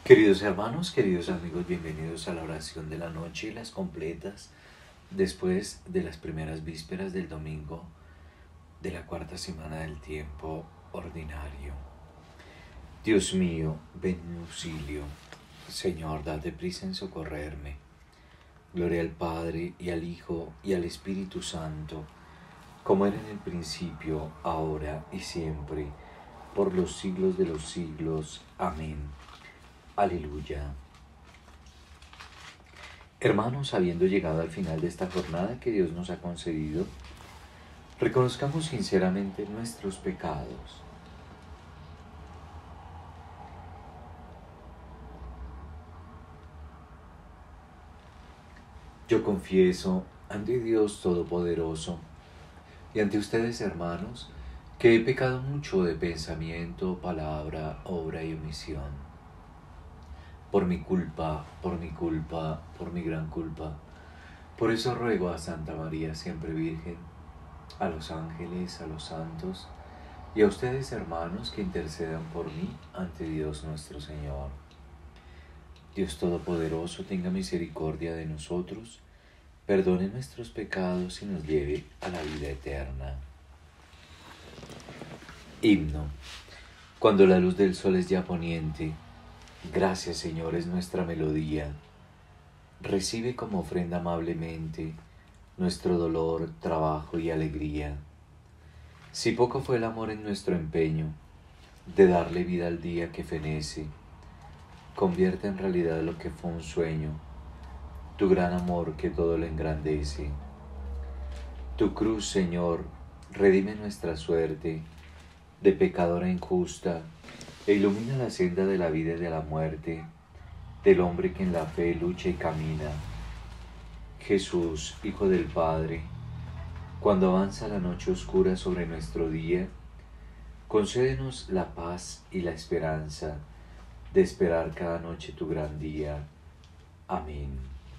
Queridos hermanos, queridos amigos, bienvenidos a la oración de la noche y las completas después de las primeras vísperas del domingo de la cuarta semana del tiempo ordinario. Dios mío, ven en mi auxilio. Señor, date prisa en socorrerme. Gloria al Padre, y al Hijo, y al Espíritu Santo, como era en el principio, ahora y siempre, por los siglos de los siglos. Amén. Aleluya. Hermanos, habiendo llegado al final de esta jornada que Dios nos ha concedido, reconozcamos sinceramente nuestros pecados. Yo confieso ante Dios Todopoderoso y ante ustedes, hermanos, que he pecado mucho de pensamiento, palabra, obra y omisión. Por mi culpa, por mi gran culpa. Por eso ruego a Santa María, siempre Virgen, a los ángeles, a los santos, y a ustedes, hermanos, que intercedan por mí ante Dios nuestro Señor. Dios Todopoderoso, tenga misericordia de nosotros, perdone nuestros pecados y nos lleve a la vida eterna. Himno. Cuando la luz del sol es ya poniente, gracias, Señor, es nuestra melodía. Recibe como ofrenda amablemente nuestro dolor, trabajo y alegría. Si poco fue el amor en nuestro empeño de darle vida al día que fenece, convierte en realidad lo que fue un sueño, tu gran amor que todo lo engrandece. Tu cruz, Señor, redime nuestra suerte de pecadora injusta e ilumina la senda de la vida y de la muerte del hombre que en la fe lucha y camina. Jesús, Hijo del Padre, cuando avanza la noche oscura sobre nuestro día, concédenos la paz y la esperanza de esperar cada noche tu gran día. Amén.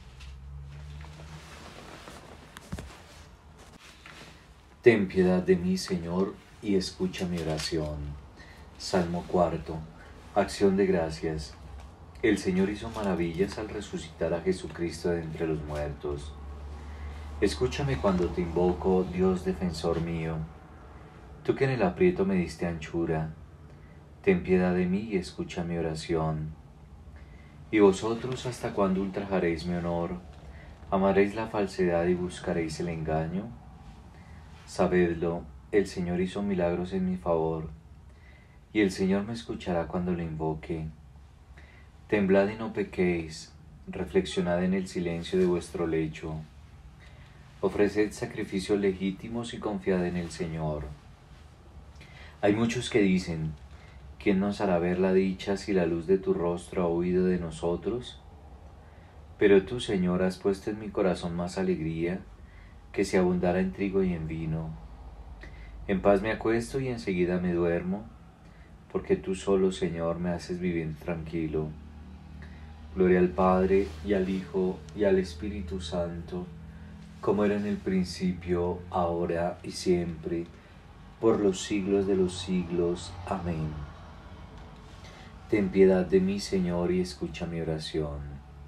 Ten piedad de mí, Señor, y escucha mi oración. Salmo 4. Acción de gracias. El Señor hizo maravillas al resucitar a Jesucristo de entre los muertos. Escúchame cuando te invoco, Dios defensor mío. Tú que en el aprieto me diste anchura, ten piedad de mí y escucha mi oración. ¿Y vosotros hasta cuándo ultrajaréis mi honor? ¿Amaréis la falsedad y buscaréis el engaño? Sabedlo, el Señor hizo milagros en mi favor, y el Señor me escuchará cuando lo invoque. Temblad y no pequéis, reflexionad en el silencio de vuestro lecho. Ofreced sacrificios legítimos y confiad en el Señor. Hay muchos que dicen, ¿quién nos hará ver la dicha si la luz de tu rostro ha huido de nosotros? Pero tú, Señor, has puesto en mi corazón más alegría que si abundara en trigo y en vino. En paz me acuesto y enseguida me duermo, porque tú solo, Señor, me haces vivir tranquilo. Gloria al Padre, y al Hijo, y al Espíritu Santo, como era en el principio, ahora y siempre, por los siglos de los siglos. Amén. Ten piedad de mí, Señor, y escucha mi oración.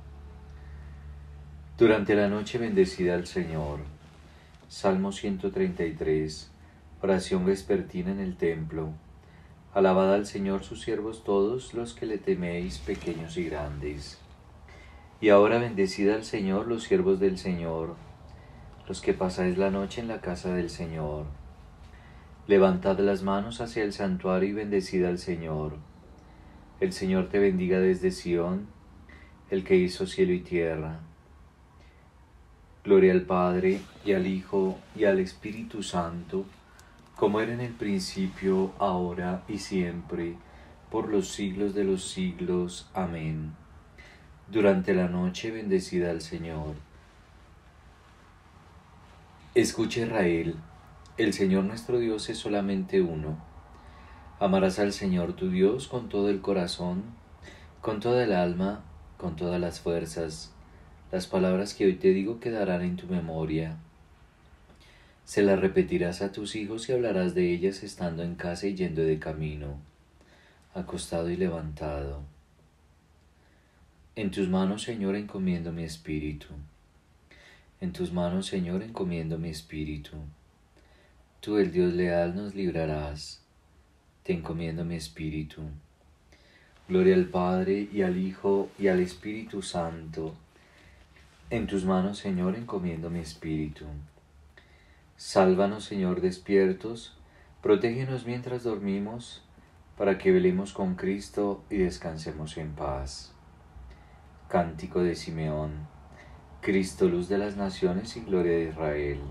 Durante la noche bendecida al Señor. Salmo 133. Oración vespertina en el templo. Alabad al Señor sus siervos todos los que le teméis, pequeños y grandes. Y ahora bendecid al Señor los siervos del Señor, los que pasáis la noche en la casa del Señor. Levantad las manos hacia el santuario y bendecid al Señor. El Señor te bendiga desde Sión, el que hizo cielo y tierra. Gloria al Padre, y al Hijo, y al Espíritu Santo, como era en el principio, ahora y siempre, por los siglos de los siglos. Amén. Durante la noche bendecida al Señor. Escucha, Israel, el Señor nuestro Dios es solamente uno. Amarás al Señor tu Dios con todo el corazón, con toda el alma, con todas las fuerzas. Las palabras que hoy te digo quedarán en tu memoria. Se las repetirás a tus hijos y hablarás de ellas estando en casa y yendo de camino, acostado y levantado. En tus manos, Señor, encomiendo mi espíritu. En tus manos, Señor, encomiendo mi espíritu. Tú, el Dios leal, nos librarás. Te encomiendo mi espíritu. Gloria al Padre, y al Hijo, y al Espíritu Santo. En tus manos, Señor, encomiendo mi espíritu. Sálvanos, Señor, despiertos. Protégenos mientras dormimos, para que velemos con Cristo y descansemos en paz. Cántico de Simeón. Cristo, luz de las naciones y gloria de Israel.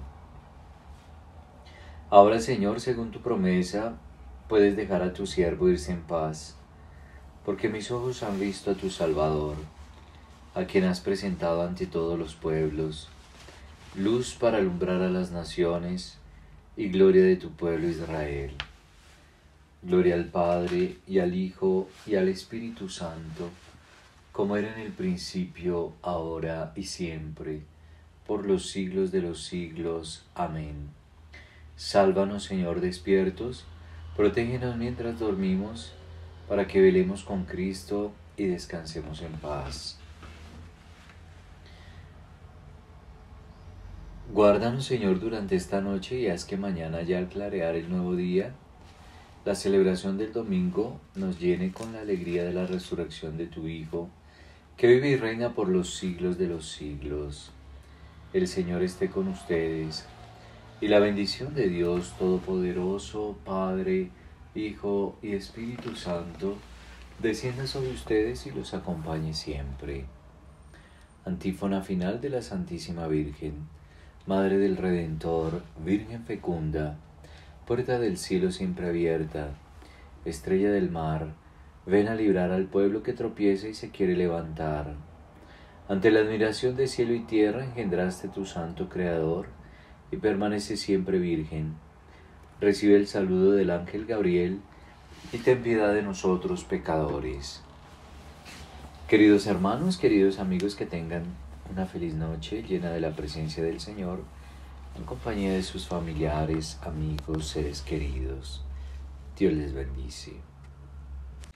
Ahora, Señor, según tu promesa, puedes dejar a tu siervo irse en paz, porque mis ojos han visto a tu Salvador, a quien has presentado ante todos los pueblos, luz para alumbrar a las naciones y gloria de tu pueblo Israel. Gloria al Padre, y al Hijo, y al Espíritu Santo, como era en el principio, ahora y siempre, por los siglos de los siglos. Amén. Sálvanos, Señor, despiertos, protégenos mientras dormimos, para que velemos con Cristo y descansemos en paz. Guárdanos, Señor, durante esta noche y haz que mañana, ya al clarear el nuevo día, la celebración del domingo nos llene con la alegría de la resurrección de tu Hijo, que vive y reina por los siglos de los siglos. El Señor esté con ustedes, y la bendición de Dios Todopoderoso, Padre, Hijo y Espíritu Santo, descienda sobre ustedes y los acompañe siempre. Antífona final de la Santísima Virgen. Madre del Redentor, Virgen fecunda, puerta del cielo siempre abierta, estrella del mar, ven a librar al pueblo que tropieza y se quiere levantar. Ante la admiración de cielo y tierra engendraste tu santo Creador y permanece siempre virgen. Recibe el saludo del ángel Gabriel y ten piedad de nosotros pecadores. Queridos hermanos, queridos amigos, que tengan una feliz noche llena de la presencia del Señor, en compañía de sus familiares, amigos, seres queridos. Dios les bendice.